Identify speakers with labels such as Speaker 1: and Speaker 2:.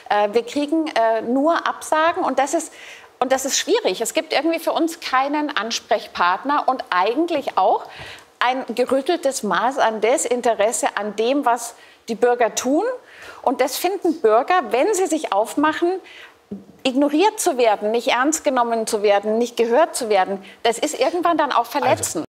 Speaker 1: Wir kriegen nur Absagen und das ist schwierig. Es gibt irgendwie für uns keinen Ansprechpartner und eigentlich auch ein gerütteltes Maß an Desinteresse an dem, was die Bürger tun. Und das finden Bürger, wenn sie sich aufmachen, ignoriert zu werden, nicht ernst genommen zu werden, nicht gehört zu werden, das ist irgendwann dann auch verletzend.